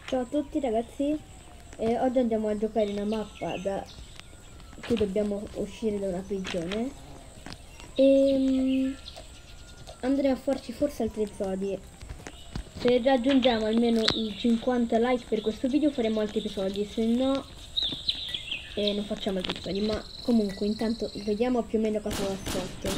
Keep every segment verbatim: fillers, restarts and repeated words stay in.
Ciao a tutti ragazzi, eh, oggi andiamo a giocare in una mappa da cui dobbiamo uscire da una prigione e mm, andremo a farci forse altri episodi. Se raggiungiamo almeno i cinquanta like per questo video faremo altri episodi, se no eh, non facciamo altri episodi, ma comunque intanto vediamo più o meno cosa va fatto.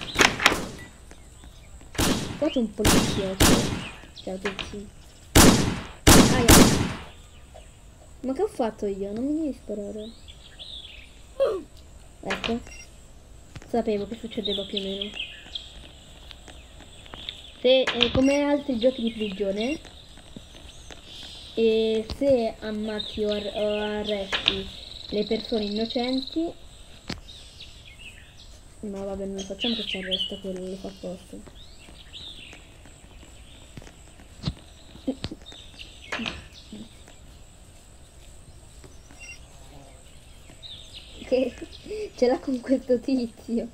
Qua c'è un poliziotto. Ciao a tutti. Aia. Ma che ho fatto io? Non mi devi sparare. Ecco. Sapevo che succedeva più o meno. Se, eh, come altri giochi di prigione, e se ammazzi o, ar o arresti le persone innocenti, no vabbè, non facciamo che ci arresta, quello lo fa apposta. Che ce l'ha con questo tizio.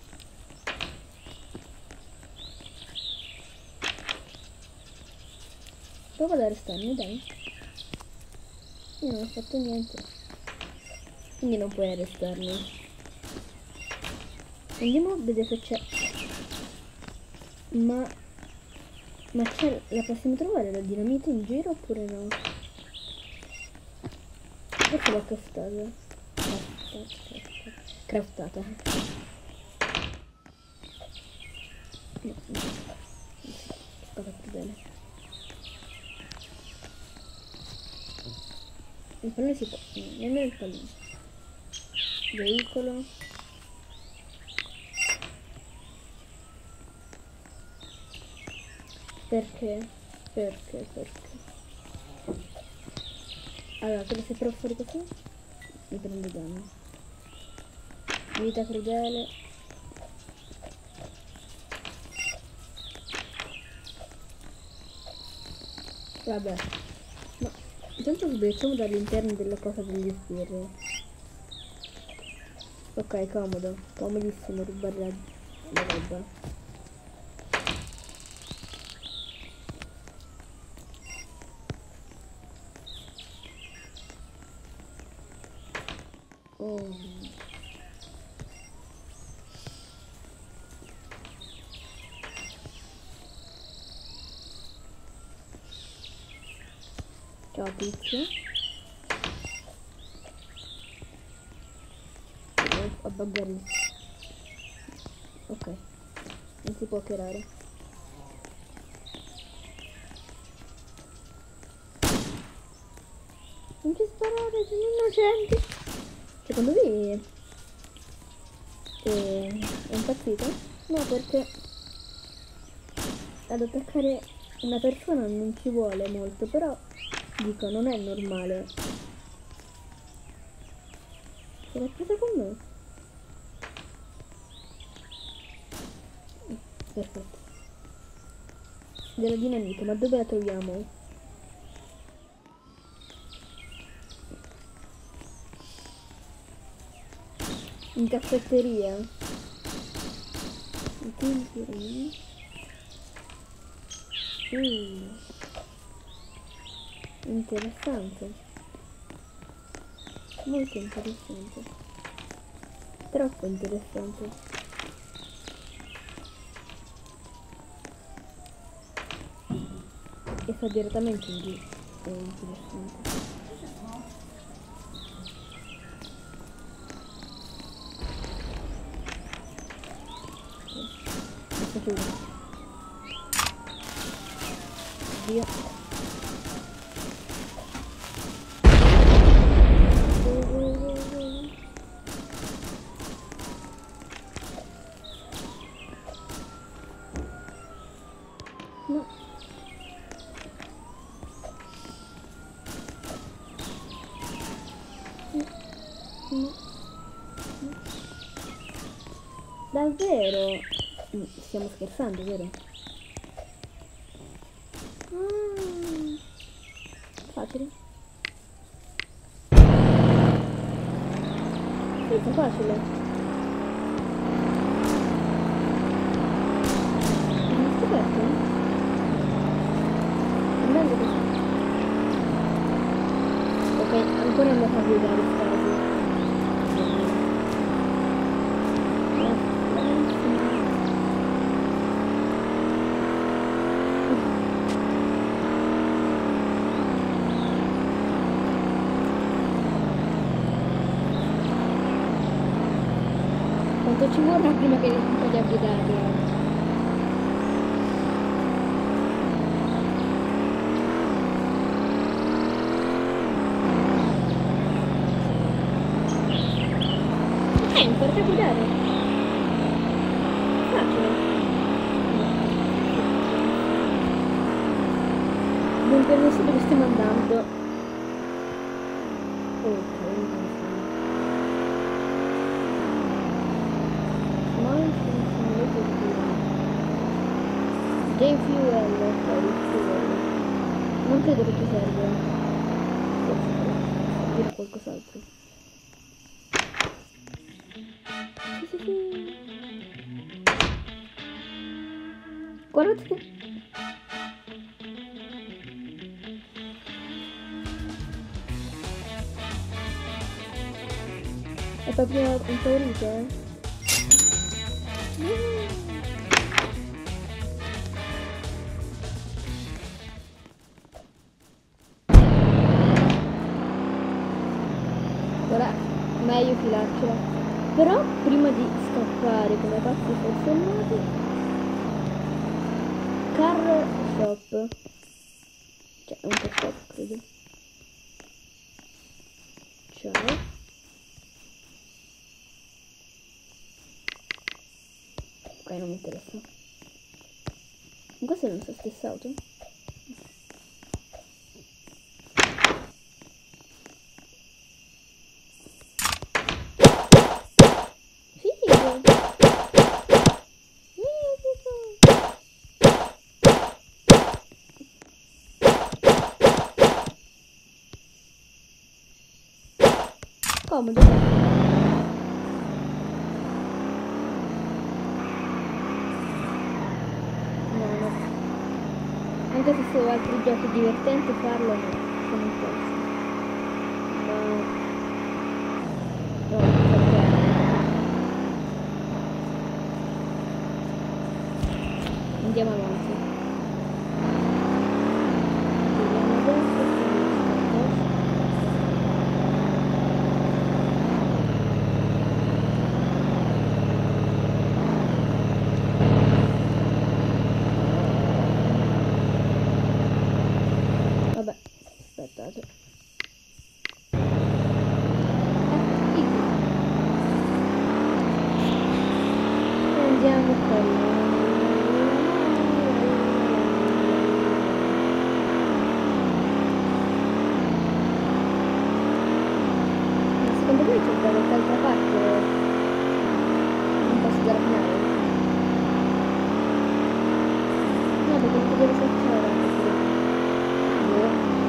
Poi vado ad arrestarmi, dai. Io non ho fatto niente, quindi non puoi arrestarmi. Andiamo a vedere se c'è. Ma Ma c'è, la possiamo trovare la dinamite in giro oppure no? Forse l'ho craftata. Craftata. No, no. Cosa più bene. Il pallone si può. No, nemmeno il pallone. Veicolo. Perché? Perché? Perché? Allora, se se provo fuori così mi prendo danno. Vita crudele. Vabbè. Ma intanto sbirciamo dall'interno della cosa degli sbirri. Ok, comodo. Comodissimo rubare la, la roba. Oh. Ciao tizio. A baggare. Ok. Non si può hackerare. Non ci sparare, sono innocenti. Secondo me è, è impazzito? No, perché ad attaccare una persona non ci vuole molto, però dico, non è normale. Se l'ha presa con me? Perfetto. Della dinamite, ma dove la troviamo? In caffetteria. Uh, interessante. Molto interessante. Troppo interessante. E fa direttamente in lì. È interessante. Dio. No. No. No. No. Davvero? Stiamo scherzando, vero? Ah, facile. Questo è facile. Hai scoperto? Andando così. ancora non fa guidare il caso. Quanto ci vorrà prima che impari a guidare? Eh, imparate a guidare. Facile. Dunque non so dove stiamo andando. Ok. Game fuel, ok, fuel. Non credo che ti serve. Servirà qualcos'altro. Sì, sì, sì. Guardate. È proprio impaurito, eh? Ora meglio filarcela. Però prima di scappare come pazzi forsennati, car shop. Cioè è un car shop credo. Ciao. Ok, non mi interessa. Questa è la nostra stessa auto? Comodo. No, no. Anche se su altri giochi divertenti farlo no, non posso. Ma no, perché andiamo avanti. Andiamo adesso. Vabbè, aspettate. Andiamo con ma secondo voi c'è da qualche altra parte? Non posso guardare. No, perché non ti devo saltare. Boh.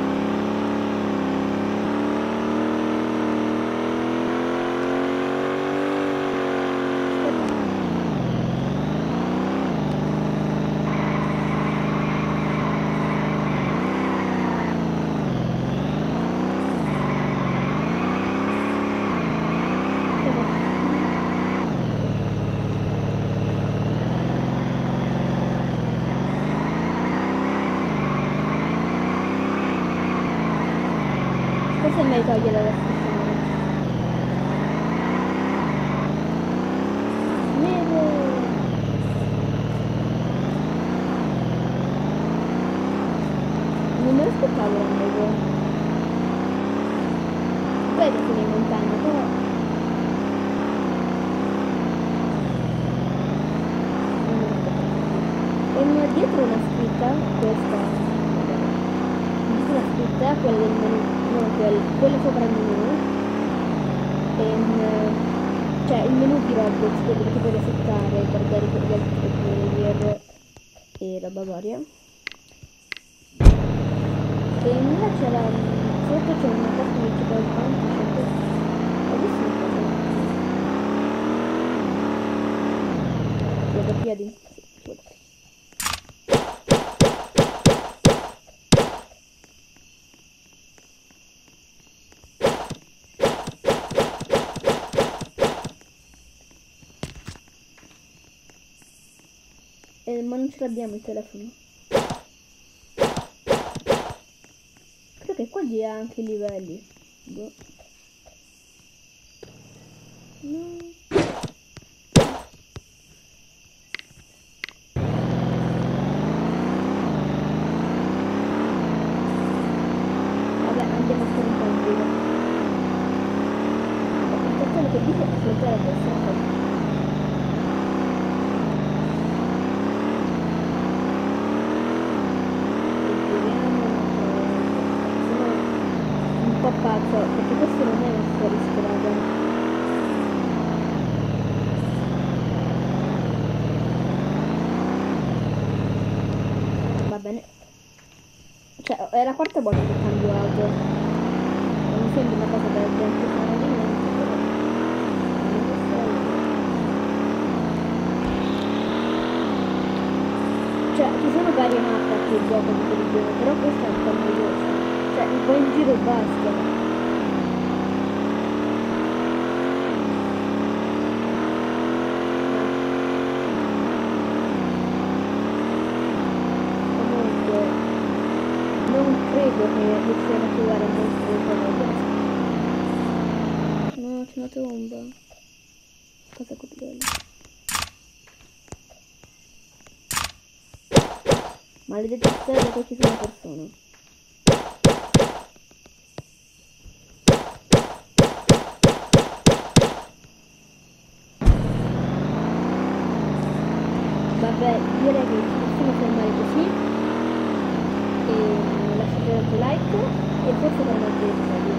Forse è meglio togliere la stazione. Neve! Non me lo aspettavo la neve. Vedo che in montagna, però... Non me lo aspettavo. E dietro una scritta, questa... Dietro una scritta, quella del menu... No, quel, quello sopra il menu, ehm, cioè il menu di Roblox, quello che puoi resettare, guardare per gli altri player e roba varia. E invece la, sotto c'è una cosa che ci può avanti, adesso non so. Vado a piedi. ma non ce l'abbiamo il telefono. Credo che qua dia anche i livelli. Boh. No. Vabbè, andiamo a fare un po' in giro. Attenzione che dice che si la testa. Un po' pazzo, perché questo non è un fuoristrada. Va bene. Cioè, è la quarta volta che cambio auto. Non mi sembra una cosa da gente fare di niente, però non lo so. Cioè, ci sono varie mappe a cui gioco di televisione, però questa è un po' noiosa. Cioè, un po' in giro e basta. Credo che riusciremo a trovare molto di no, c'è una tomba. Cosa coltello? Maledette stelle che ci sono persone. Vabbè, direi che ci possiamo fermare così. E lasciate un like e forse per un altro episodio.